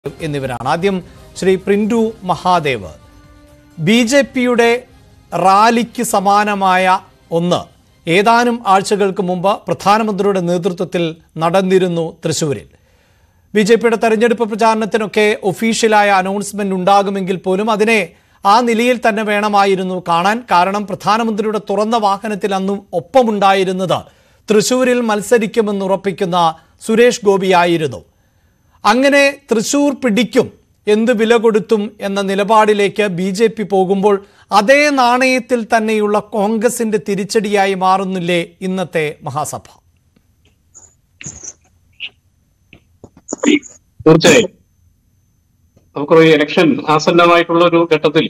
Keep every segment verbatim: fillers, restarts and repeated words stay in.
എന്നിവരാണ്. ആദ്യം Shri Printu Mahadev, B J പിയുടെ റാലിക്ക് സമാനമായ ഒന്ന് ഏതാനും ആഴ്ചകൾക്ക് മുമ്പ് പ്രധാനമന്ത്രിയുടെ നേതൃത്വത്തിൽ നടന്നിരുന്നു തൃശ്ശൂരിൽ. ബി ജെ പിയുടെ തെരഞ്ഞെടുപ്പ് പ്രചാരണത്തിനൊക്കെ ഒഫീഷ്യലായ അനൗൺസ്മെന്റ് ഉണ്ടാകുമെങ്കിൽ പോലും അതിനെ ആ നിലയിൽ തന്നെ വേണമായിരുന്നു കാണാൻ. കാരണം പ്രധാനമന്ത്രിയുടെ തുറന്ന വാഹനത്തിൽ അന്നും ഒപ്പമുണ്ടായിരുന്നത് തൃശ്ശൂരിൽ മത്സരിക്കുമെന്ന് ഉറപ്പിക്കുന്ന സുരേഷ് ഗോപിയായിരുന്നു. അങ്ങനെ തൃശ്ശൂർ പിടിക്കും, എന്ത് വില കൊടുത്തും എന്ന നിലപാടിലേക്ക് ബി ജെ പി പോകുമ്പോൾ അതേ നാണയത്തിൽ തന്നെയുള്ള കോൺഗ്രസിന്റെ തിരിച്ചടിയായി മാറുന്നില്ലേ ഇന്നത്തെ മഹാസഭ? തീർച്ചയായും നമുക്കൊരു ഇലക്ഷൻ ആസന്നമായിട്ടുള്ള ഒരു ഘട്ടത്തിൽ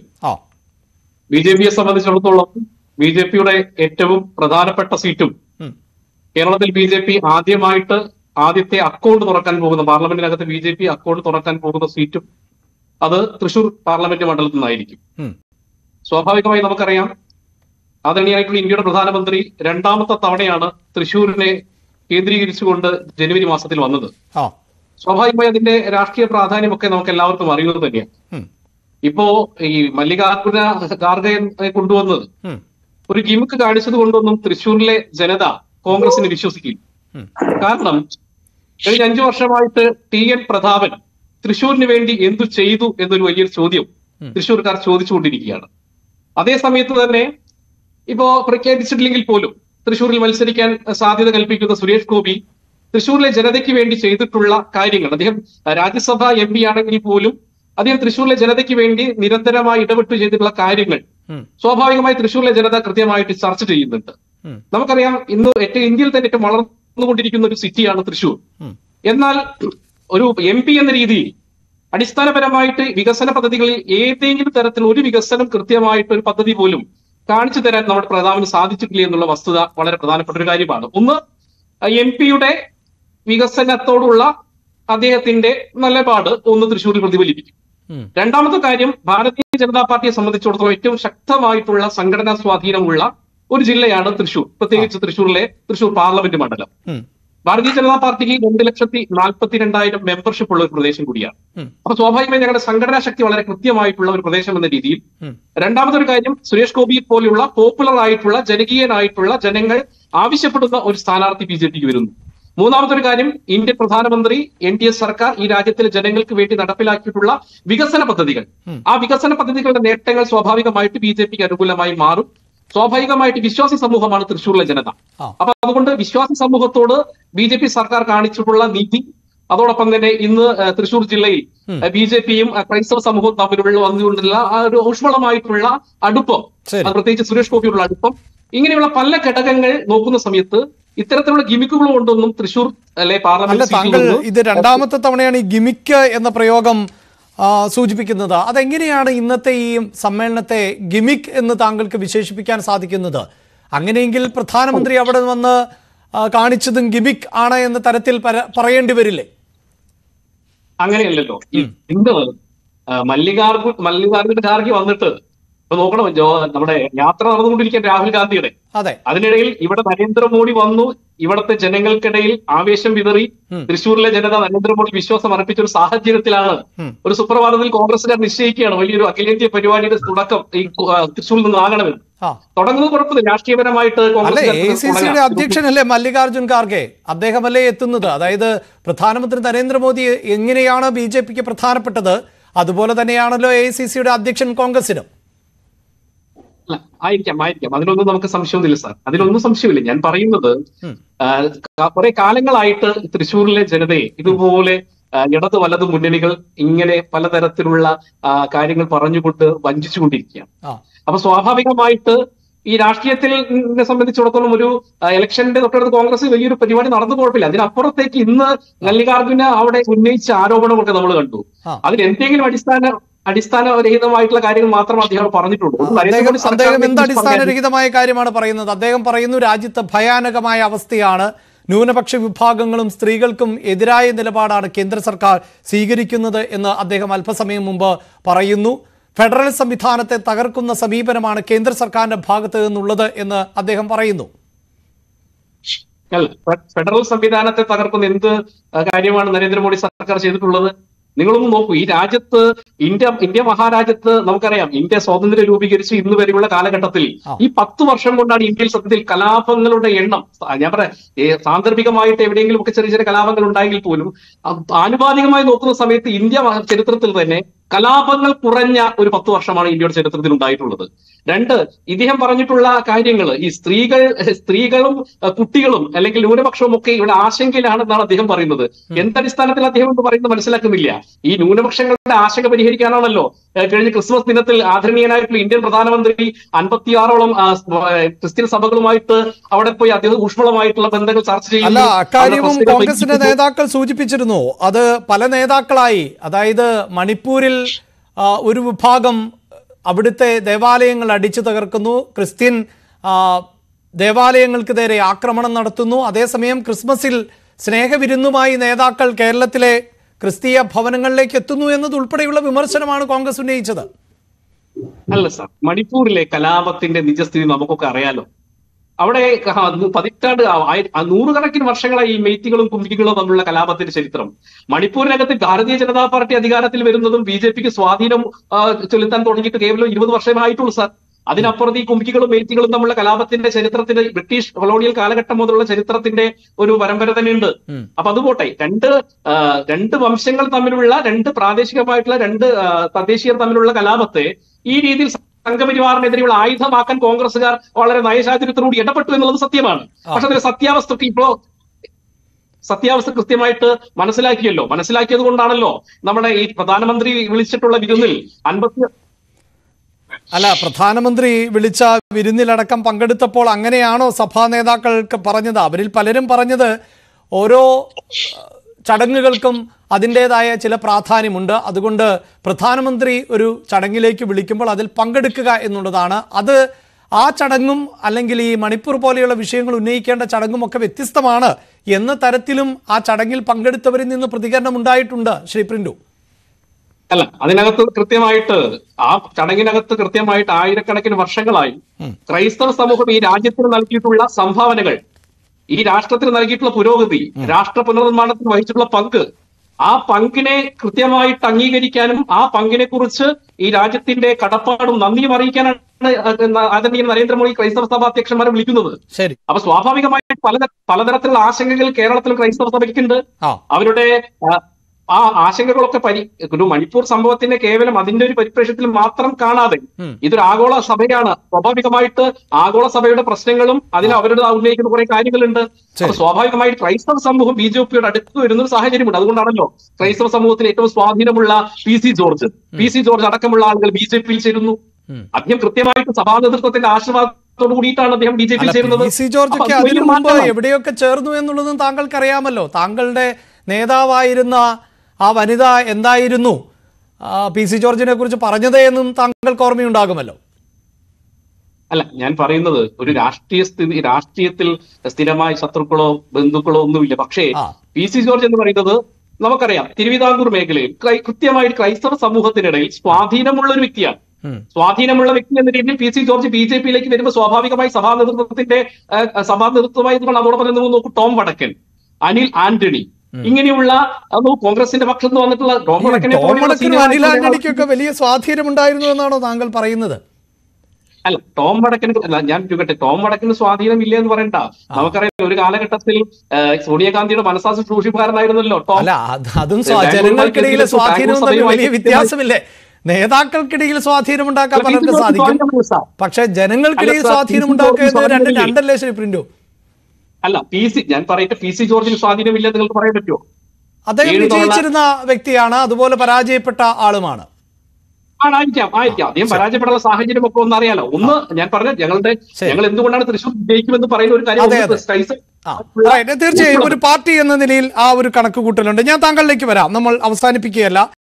ബി ജെ പിയെ സംബന്ധിച്ചിടത്തോളം ബി ജെ പിയുടെ ഏറ്റവും പ്രധാനപ്പെട്ട സീറ്റും കേരളത്തിൽ ബി ജെ പി ആദ്യമായിട്ട് ആദ്യത്തെ അക്കൗണ്ട് തുറക്കാൻ പോകുന്ന പാർലമെന്റിനകത്ത് ബി ജെ പി അക്കൗണ്ട് തുറക്കാൻ പോകുന്ന സീറ്റും അത് തൃശൂർ പാർലമെന്റ് മണ്ഡലത്തിൽ നിന്നായിരിക്കും. സ്വാഭാവികമായി നമുക്കറിയാം, ആദരണീയമായിട്ടുള്ള ഇന്ത്യയുടെ പ്രധാനമന്ത്രി രണ്ടാമത്തെ തവണയാണ് തൃശൂരിനെ കേന്ദ്രീകരിച്ചുകൊണ്ട് ജനുവരി മാസത്തിൽ വന്നത്. സ്വാഭാവികമായി അതിന്റെ രാഷ്ട്രീയ പ്രാധാന്യമൊക്കെ നമുക്ക് എല്ലാവർക്കും അറിയുന്നത് തന്നെയാണ്. ഇപ്പോ ഈ മല്ലികാർജുന ഖാർഗെ കൊണ്ടുവന്നത് ഒരു ഗിമിക്ക് കാണിച്ചത് കൊണ്ടൊന്നും തൃശ്ശൂരിലെ ജനത കോൺഗ്രസിനെ വിശ്വസിക്കില്ല. കാരണം കഴിഞ്ഞ അഞ്ചു വർഷമായിട്ട് ടി എൻ പ്രതാപൻ തൃശ്ശൂരിന് വേണ്ടി എന്തു ചെയ്തു എന്നൊരു വലിയൊരു ചോദ്യം തൃശ്ശൂർക്കാർ ചോദിച്ചുകൊണ്ടിരിക്കുകയാണ്. അതേ സമയത്ത് തന്നെ ഇപ്പോ പ്രഖ്യാപിച്ചിട്ടില്ലെങ്കിൽ പോലും തൃശ്ശൂരിൽ മത്സരിക്കാൻ സാധ്യത കൽപ്പിക്കുന്ന സുരേഷ് ഗോപി തൃശ്ശൂരിലെ ജനതയ്ക്ക് വേണ്ടി ചെയ്തിട്ടുള്ള കാര്യങ്ങൾ, അദ്ദേഹം രാജ്യസഭ എം പി ആണെങ്കിൽ പോലും അദ്ദേഹം തൃശ്ശൂരിലെ ജനതയ്ക്ക് വേണ്ടി നിരന്തരമായി ഇടപെട്ട് ചെയ്തിട്ടുള്ള കാര്യങ്ങൾ സ്വാഭാവികമായി തൃശ്ശൂരിലെ ജനത കൃത്യമായിട്ട് ചർച്ച ചെയ്യുന്നുണ്ട്. നമുക്കറിയാം, ഇന്ന് ഏറ്റവും ഇന്ത്യയിൽ തന്നെ ഏറ്റവും വളർന്നുകൊണ്ടിരിക്കുന്ന ഒരു സിറ്റിയാണ് തൃശ്ശൂർ. എന്നാൽ ഒരു എം പി എന്ന രീതിയിൽ അടിസ്ഥാനപരമായിട്ട് വികസന പദ്ധതികളിൽ ഏതെങ്കിലും തരത്തിൽ ഒരു വികസനം കൃത്യമായിട്ട് ഒരു പദ്ധതി പോലും കാണിച്ചു തരാൻ നമ്മുടെ പ്രധാനമന്ത്രി സാധിച്ചിട്ടില്ല എന്നുള്ള വസ്തുത വളരെ പ്രധാനപ്പെട്ട ഒരു കാര്യമാണ്. ഒന്ന്, എം പിയുടെ വികസനത്തോടുള്ള അദ്ദേഹത്തിന്റെ നിലപാട് ഒന്ന് തൃശ്ശൂരിൽ പ്രതിഫലിപ്പിക്കും. രണ്ടാമത്തെ കാര്യം, ഭാരതീയ ജനതാ പാർട്ടിയെ സംബന്ധിച്ചിടത്തോളം ഏറ്റവും ശക്തമായിട്ടുള്ള സംഘടനാ സ്വാധീനമുള്ള ഒരു ജില്ലയാണ് തൃശ്ശൂർ, പ്രത്യേകിച്ച് തൃശ്ശൂരിലെ തൃശ്ശൂർ പാർലമെന്റ് മണ്ഡലം. ഭാരതീയ ജനതാ പാർട്ടിക്ക് രണ്ട് ലക്ഷത്തി നാൽപ്പത്തി രണ്ടായിരം മെമ്പർഷിപ്പ് ഉള്ള ഒരു പ്രദേശം കൂടിയാണ്. അപ്പൊ സ്വാഭാവികമായി ഞങ്ങളുടെ സംഘടനാ ശക്തി വളരെ കൃത്യമായിട്ടുള്ള ഒരു പ്രദേശം എന്ന രീതിയിൽ. രണ്ടാമതൊരു കാര്യം, സുരേഷ് ഗോപി പോലെയുള്ള പോപ്പുലർ ആയിട്ടുള്ള ജനകീയനായിട്ടുള്ള ജനങ്ങൾ ആവശ്യപ്പെടുന്ന ഒരു സ്ഥാനാർത്ഥി ബി ജെ പിക്ക് വരുന്നു. മൂന്നാമതൊരു കാര്യം, ഇന്ത്യൻ പ്രധാനമന്ത്രി എൻ ഡി എ സർക്കാർ ഈ രാജ്യത്തിലെ ജനങ്ങൾക്ക് വേണ്ടി നടപ്പിലാക്കിയിട്ടുള്ള വികസന പദ്ധതികൾ, ആ വികസന പദ്ധതികളുടെ നേട്ടങ്ങൾ സ്വാഭാവികമായിട്ട് ബി ജെ പിക്ക് അനുകൂലമായി മാറും. സ്വാഭാവികമായിട്ട് വിശ്വാസി സമൂഹമാണ് തൃശ്ശൂരിലെ ജനത. അപ്പൊ അതുകൊണ്ട് വിശ്വാസി സമൂഹത്തോട് ബി ജെ പി സർക്കാർ കാണിച്ചിട്ടുള്ള നീതി, അതോടൊപ്പം തന്നെ ഇന്ന് തൃശ്ശൂർ ജില്ലയിൽ ബി ജെ പിയും ക്രൈസ്തവ സമൂഹവും തമ്മിലുള്ള വന്നുകൊണ്ടുള്ള ആ ഒരു ഊഷ്മളമായിട്ടുള്ള അടുപ്പം, പ്രത്യേകിച്ച് സുരേഷ് ഗോപിയുള്ള അടുപ്പം, ഇങ്ങനെയുള്ള പല ഘടകങ്ങൾ നോക്കുന്ന സമയത്ത് ഇത്തരത്തിലുള്ള ഗിമിക്കുകൾ കൊണ്ടൊന്നും തൃശ്ശൂർ അല്ലെ പാർലമെന്റ് ഇത് രണ്ടാമത്തെ തവണയാണ് ഈ ഗിമിക്ക് എന്ന പ്രയോഗം സൂചിപ്പിക്കുന്നത്. അതെങ്ങനെയാണ് ഇന്നത്തെ ഈ സമ്മേളനത്തെ ഗിമിക് എന്ന് താങ്കൾക്ക് വിശേഷിപ്പിക്കാൻ സാധിക്കുന്നത്? അങ്ങനെയെങ്കിൽ പ്രധാനമന്ത്രി അവിടെ വന്ന് കാണിച്ചതും ഗിമിക് ആണ് എന്ന തരത്തിൽ പറയേണ്ടി വരില്ലേ? അങ്ങനെയല്ലല്ലോ. ഇന്ന് മല്ലികാർജുൻ മല്ലികാർജുന ഖാർഗെ വന്നിട്ട് ഇപ്പൊ നോക്കണം, നമ്മുടെ യാത്ര നടന്നുകൊണ്ടിരിക്കാൻ രാഹുൽ ഗാന്ധിയുടെ, അതിനിടയിൽ ഇവിടെ നരേന്ദ്രമോദി വന്നു, ഇവിടുത്തെ ജനങ്ങൾക്കിടയിൽ ആവേശം വിതറി തൃശ്ശൂരിലെ ജനത നരേന്ദ്രമോദി വിശ്വാസം അർപ്പിച്ച ഒരു സാഹചര്യത്തിലാണ് ഒരു സുപ്രഭാതത്തിൽ കോൺഗ്രസുകാർ നിശ്ചയിക്കുകയാണ് വലിയൊരു അഖിലേന്ത്യാ പരിപാടിയുടെ തുടക്കം ഈ തൃശ്ശൂരിൽ നിന്നാകണമെന്ന്. തുടങ്ങുന്നത് കുഴപ്പമില്ല, രാഷ്ട്രീയപരമായിട്ട് കോൺഗ്രസ് അധ്യക്ഷനല്ലേ മല്ലികാർജുൻ ഖാർഗെ, അദ്ദേഹമല്ലേ എത്തുന്നത്. അതായത് പ്രധാനമന്ത്രി നരേന്ദ്രമോദി എങ്ങനെയാണ് ബി ജെ പിക്ക് പ്രധാനപ്പെട്ടത്, അതുപോലെ തന്നെയാണല്ലോ എ ഐ സി സിയുടെ അധ്യക്ഷൻ കോൺഗ്രസിനും. ആയിരിക്കാം ആയിരിക്കാം അതിലൊന്നും നമുക്ക് സംശയമൊന്നുമില്ല സാർ, അതിലൊന്നും സംശയമില്ല. ഞാൻ പറയുന്നത് കുറെ കാലങ്ങളായിട്ട് തൃശ്ശൂരിലെ ജനതയെ ഇതുപോലെ ഇടത് വലത് മുന്നണികൾ ഇങ്ങനെ പലതരത്തിലുള്ള കാര്യങ്ങൾ പറഞ്ഞുകൊണ്ട് വഞ്ചിച്ചുകൊണ്ടിരിക്കുകയാണ്. അപ്പൊ സ്വാഭാവികമായിട്ട് ഈ രാഷ്ട്രീയത്തിൽ സംബന്ധിച്ചിടത്തോളം ഒരു ഇലക്ഷന്റെ തൊട്ടടുത്ത് കോൺഗ്രസ് വലിയൊരു പരിപാടി നടന്നു കുഴപ്പമില്ല. അതിനപ്പുറത്തേക്ക് ഇന്ന് മല്ലികാർജുന അവിടെ ഉന്നയിച്ച ആരോപണമൊക്കെ നമ്മൾ കണ്ടു. അതിന് എന്തെങ്കിലും അടിസ്ഥാന അടിസ്ഥാനരഹിതമായിട്ടുള്ള കാര്യങ്ങൾ മാത്രം അദ്ദേഹം പറഞ്ഞിട്ടുള്ളൂ. അദ്ദേഹം എന്ത് അടിസ്ഥാനരഹിതമായ കാര്യമാണ് പറയുന്നത്? അദ്ദേഹം പറയുന്നു രാജ്യത്ത് ഭയാനകമായ അവസ്ഥയാണ്, ന്യൂനപക്ഷ വിഭാഗങ്ങളും സ്ത്രീകൾക്കും എതിരായ നിലപാടാണ് കേന്ദ്ര സർക്കാർ സ്വീകരിക്കുന്നത് എന്ന് അദ്ദേഹം അല്പസമയം മുമ്പ് പറയുന്നു. ഫെഡറൽ സംവിധാനത്തെ തകർക്കുന്ന സമീപനമാണ് കേന്ദ്ര സർക്കാരിന്റെ ഭാഗത്ത് നിന്നുള്ളത് എന്ന് അദ്ദേഹം പറയുന്നു. ഫെഡറൽ സംവിധാനത്തെ തകർക്കുന്ന എന്ത് കാര്യമാണ് നരേന്ദ്രമോദി സർക്കാർ ചെയ്തിട്ടുള്ളത്? നിങ്ങളൊന്ന് നോക്കൂ, ഈ രാജ്യത്ത് ഇന്ത്യ ഇന്ത്യ മഹാരാജ്യത്ത് നമുക്കറിയാം, ഇന്ത്യ സ്വാതന്ത്ര്യം രൂപീകരിച്ച് ഇന്ന് വരെയുള്ള കാലഘട്ടത്തിൽ ഈ പത്ത് വർഷം കൊണ്ടാണ് ഇന്ത്യയിൽ സത്യത്തിൽ കലാപങ്ങളുടെ എണ്ണം, ഞാൻ പറയാം സാന്ദർഭികമായിട്ട് എവിടെയെങ്കിലും ഒക്കെ ചെറിയ ചെറിയ കലാപങ്ങൾ ഉണ്ടായെങ്കിൽ പോലും ആനുപാതികമായി നോക്കുന്ന സമയത്ത് ഇന്ത്യ ചരിത്രത്തിൽ തന്നെ കലാപങ്ങൾ കുറഞ്ഞ ഒരു പത്ത് വർഷമാണ് ഇന്ത്യയുടെ ചരിത്രത്തിൽ ഉണ്ടായിട്ടുള്ളത്. രണ്ട്, ഇദ്ദേഹം പറഞ്ഞിട്ടുള്ള കാര്യങ്ങൾ, ഈ സ്ത്രീകൾ സ്ത്രീകളും കുട്ടികളും അല്ലെങ്കിൽ ന്യൂനപക്ഷവും ഒക്കെ ഇവിടെ ആശങ്കയിലാണെന്നാണ് അദ്ദേഹം പറയുന്നത്. എന്തടിസ്ഥാനത്തിൽ അദ്ദേഹം എന്ന് പറയുന്നത് മനസ്സിലാക്കുന്നില്ല. ഈ ന്യൂനപക്ഷങ്ങളുടെ ആശങ്ക പരിഹരിക്കാനാണല്ലോ കഴിഞ്ഞ ക്രിസ്മസ് ദിനത്തിൽ ആദരണീയനായിട്ടുള്ള ഇന്ത്യൻ പ്രധാനമന്ത്രി അൻപത്തിയാറോളം ക്രിസ്ത്യൻ സഭകളുമായിട്ട് അവിടെ പോയി അദ്ദേഹം ഊഷ്മളമായിട്ടുള്ള ബന്ധങ്ങൾ ചർച്ച ചെയ്യുന്നു. അല്ല, അക്കാര്യവും കോൺഗ്രസിന്റെ നേതാക്കൾ സൂചിപ്പിച്ചിരുന്നു. അത് പല നേതാക്കളായി, അതായത് മണിപ്പൂരിൽ ഒരു വിഭാഗം അവിടുത്തെ ദേവാലയങ്ങൾ അടിച്ചു തകർക്കുന്നു, ക്രിസ്ത്യൻ ദേവാലയങ്ങൾക്ക് നേരെ ആക്രമണം നടത്തുന്നു. അതേസമയം ക്രിസ്മസിൽ സ്നേഹവിരുന്നുമായി നേതാക്കൾ കേരളത്തിലെ ക്രിസ്തീയ ഭവനങ്ങളിലേക്ക് എത്തുന്നു എന്നതുൾപ്പെടെയുള്ള വിമർശനമാണ് കോൺഗ്രസ് ഉന്നയിച്ചത്. അല്ല സാർ, മണിപ്പൂരിലെ കലാപത്തിന്റെ നിജസ്ഥിതി നമുക്കൊക്കെ അറിയാലോ. അവിടെ പതിറ്റാണ്ട് നൂറുകണക്കിന് വർഷങ്ങളായി ഈ മെയ്ത്തികളും കുംഭികളും തമ്മിലുള്ള കലാപത്തിന്റെ ചരിത്രം. മണിപ്പൂരിനകത്ത് ഭാരതീയ ജനതാ പാർട്ടി അധികാരത്തിൽ വരുന്നതും ബി ജെ പിക്ക് സ്വാധീനം ചെലുത്താൻ തുടങ്ങിയിട്ട് കേവലം ഇരുപത് വർഷമായിട്ടുള്ളൂ സാർ. അതിനപ്പുറത്ത് ഈ കുംഭികളും മെയ്ത്തികളും തമ്മിലുള്ള കലാപത്തിന്റെ ചരിത്രത്തിന്റെ ബ്രിട്ടീഷ് കൊളോണിയൽ കാലഘട്ടം മുതലുള്ള ചരിത്രത്തിന്റെ ഒരു പരമ്പര തന്നെയുണ്ട്. അപ്പൊ അതുപോട്ടെ, രണ്ട് രണ്ട് വംശങ്ങൾ തമ്മിലുള്ള, രണ്ട് പ്രാദേശികമായിട്ടുള്ള രണ്ട് തദ്ദേശീയർ തമ്മിലുള്ള കലാപത്തെ ഈ രീതിയിൽ സംഘപരിവാറിനെതിരെയുള്ള ആയുധമാക്കാൻ കോൺഗ്രസുകാർ വളരെ നയശാചര്യത്തോടുകൂടി ഇടപെട്ടു എന്നുള്ളത് സത്യമാണ്. പക്ഷെ അതിന്റെ സത്യാവസ്ഥക്ക് ഇപ്പോ സത്യാവസ്ഥ കൃത്യമായിട്ട് മനസ്സിലാക്കിയല്ലോ. മനസ്സിലാക്കിയത് കൊണ്ടാണല്ലോ നമ്മുടെ ഈ പ്രധാനമന്ത്രി വിളിച്ചിട്ടുള്ള വിരുന്നിൽ അൻപത്തി അല്ല പ്രധാനമന്ത്രി വിളിച്ച വിരുന്നിലടക്കം പങ്കെടുത്തപ്പോൾ അങ്ങനെയാണോ സഭാ നേതാക്കൾക്ക് പറഞ്ഞത്? അവരിൽ പലരും പറഞ്ഞത് ഓരോ ചടങ്ങുകൾക്കും അതിൻ്റെതായ ചില പ്രാധാന്യമുണ്ട്, അതുകൊണ്ട് പ്രധാനമന്ത്രി ഒരു ചടങ്ങിലേക്ക് വിളിക്കുമ്പോൾ അതിൽ പങ്കെടുക്കുക എന്നുള്ളതാണ്. അത് ആ ചടങ്ങും അല്ലെങ്കിൽ ഈ മണിപ്പൂർ പോലെയുള്ള വിഷയങ്ങൾ ഉന്നയിക്കേണ്ട ചടങ്ങും ഒക്കെ വ്യത്യസ്തമാണ് എന്ന തരത്തിലും ആ ചടങ്ങിൽ പങ്കെടുത്തവരിൽ നിന്ന് പ്രതികരണം ഉണ്ടായിട്ടുണ്ട്. ശ്രീ പ്രിന്റു. അല്ല, അതിനകത്ത് കൃത്യമായിട്ട് ആ ചടങ്ങിനകത്ത് കൃത്യമായിട്ട് ആയിരക്കണക്കിന് വർഷങ്ങളായി ക്രൈസ്തവ സമൂഹം ഈ രാജ്യത്തിന് നൽകിയിട്ടുള്ള സംഭാവനകൾ, ഈ രാഷ്ട്രത്തിന് നൽകിയിട്ടുള്ള പുരോഗതി, രാഷ്ട്ര പുനർനിർമ്മാണത്തിന് വഹിച്ചിട്ടുള്ള പങ്ക്, ആ പങ്കിനെ കൃത്യമായിട്ട് അംഗീകരിക്കാനും ആ പങ്കിനെ കുറിച്ച് ഈ രാജ്യത്തിന്റെ കടപ്പാടും നന്ദിയും അറിയിക്കാനാണ് ആദരണീയ നരേന്ദ്രമോദി ക്രൈസ്തവ സഭ അധ്യക്ഷന്മാരെ വിളിക്കുന്നത്. അപ്പൊ സ്വാഭാവികമായിട്ട് പല പലതരത്തിലുള്ള ആശങ്കകൾ കേരളത്തിൽ ക്രൈസ്തവ സഭയ്ക്കുണ്ട്. അവരുടെ ആ ആശങ്കകളൊക്കെ പരി ഒരു മണിപ്പൂർ സംഭവത്തിന്റെ കേവലം അതിന്റെ ഒരു പരിപ്രേക്ഷ്യത്തിൽ മാത്രം കാണാതെ ഇതൊരു ആഗോള സഭയാണ്. സ്വാഭാവികമായിട്ട് ആഗോള സഭയുടെ പ്രശ്നങ്ങളും അതിന് അവരുടെ ഉന്നയിക്കുന്ന കുറെ കാര്യങ്ങളുണ്ട്. അപ്പൊ സ്വാഭാവികമായിട്ട് ക്രൈസ്തവ സമൂഹം ബി ജെ പിയുടെ അടുത്ത് വരുന്ന ഒരു സാഹചര്യമുണ്ട്. അതുകൊണ്ടാണല്ലോ ക്രൈസ്തവ സമൂഹത്തിന് ഏറ്റവും സ്വാധീനമുള്ള P C George P C George അടക്കമുള്ള ആളുകൾ ബി ജെ പിയിൽ ചേരുന്നു. അദ്ദേഹം കൃത്യമായിട്ട് സഭാ നേതൃത്വത്തിന്റെ ആശീർവാദത്തോടു കൂടിയിട്ടാണ് അദ്ദേഹം ബി ജെ പിയിൽ ചേരുന്നത്. പി സി ജോർജൊക്കെ അതിനു മുമ്പ് എവിടെയൊക്കെ ചേർന്നു എന്നുള്ളതും താങ്കൾക്ക് അറിയാമല്ലോ. താങ്കളുടെ നേതാവായിരുന്ന ആ വനിത എന്തായിരുന്നു പി സി ജോർജിനെ കുറിച്ച് പറഞ്ഞത് എന്നും താങ്കൾക്ക് ഓർമ്മയുണ്ടാകുമല്ലോ. അല്ല, ഞാൻ പറയുന്നത് ഒരു രാഷ്ട്രീയ സ്ഥിതി രാഷ്ട്രീയത്തിൽ സ്ഥിരമായ ശത്രുക്കളോ ബന്ധുക്കളോ ഒന്നുമില്ല. പക്ഷേ പി സി ജോർജ് എന്ന് പറയുന്നത് നമുക്കറിയാം, തിരുവിതാംകൂർ മേഖലയിൽ കൃത്യമായിട്ട് ക്രൈസ്തവ സമൂഹത്തിനിടയിൽ സ്വാധീനമുള്ള ഒരു വ്യക്തിയാണ്. സ്വാധീനമുള്ള വ്യക്തി എന്ന രീതിയിൽ P C George B J പിയിലേക്ക് വരുമ്പോൾ സ്വാഭാവികമായി സഭാ നേതൃത്വത്തിന്റെ സഭാ നേതൃത്വമായി അതോടൊപ്പം തന്നെ നോക്കൂ ടോം വടക്കൻ, അനിൽ ആന്റണി, ഇങ്ങനെയുള്ള കോൺഗ്രസിന്റെ പക്ഷത്ത് വന്നിട്ടുള്ള ടോം വടക്കനെ അനിൽ ആന്റണിക്കൊക്കെ വലിയ സ്വാധീനമുണ്ടായിരുന്നു എന്നാണോ താങ്കൾ പറയുന്നത്? അല്ല, ടോം വടക്കന് ഞാൻ ചോദിക്കട്ടെ, ടോം വടക്കിന് സ്വാധീനം ഇല്ല എന്ന് പറയണ്ട. നമുക്കറിയാം ഒരു കാലഘട്ടത്തിൽ സോണിയാഗാന്ധിയുടെ മനസ്സാക്ഷി സൂക്ഷിപ്പുകാരനായിരുന്നല്ലോ ടോം. അല്ല, അതും ജനങ്ങൾക്കിടയിലെ സ്വാധീനവും തമ്മിൽ വലിയ വ്യത്യാസമില്ലേ? നേതാക്കൾക്കിടയിൽ സ്വാധീനം ഉണ്ടാക്കാൻ പലർക്കും സാധിക്കും, പക്ഷെ ജനങ്ങൾക്കിടയിൽ സ്വാധീനം ഉണ്ടാക്കുക രണ്ടും രണ്ടല്ലേ ശ്രീ പ്രിന്റു? അല്ല, പി സി ഞാൻ പറയട്ടെ, പി സി ജോർജിന് സ്വാധീനമില്ല നിങ്ങൾക്ക് പറയാൻ പറ്റുമോ? അദ്ദേഹം വിജയിച്ചിരുന്ന വ്യക്തിയാണ്, അതുപോലെ പരാജയപ്പെട്ട ആളുമാണ്. ആയിരിക്കാം ആയിരിക്കാം അദ്ദേഹം പരാജയപ്പെടാനുള്ള സാഹചര്യം ഒക്കെ ഒന്ന് അറിയാലോ. ഒന്ന് ഞാൻ പറഞ്ഞ ഞങ്ങളുടെ ഞങ്ങൾ എന്തുകൊണ്ടാണ് തൃശ്ശൂർ വിജയിക്കുമെന്ന് പറയുന്ന ഒരു കാര്യം തീർച്ചയായും ഒരു പാർട്ടി എന്ന നിലയിൽ ആ ഒരു കണക്ക് കൂട്ടലുണ്ട്. ഞാൻ താങ്കളിലേക്ക് വരാം, നമ്മൾ അവസാനിപ്പിക്കുകയല്ല.